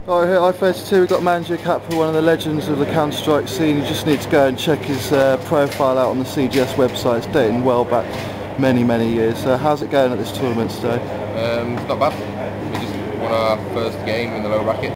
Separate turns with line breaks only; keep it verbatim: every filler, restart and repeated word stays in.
Alright, here at I thirty-two we've got Mangiacapra, one of the legends of the Counter-Strike scene. You just need to go and check his uh, profile out on the C G S website. It's dating well back many, many years. Uh, how's it going at this tournament today?
Um, it's not bad. We just won our first game in the lower bracket.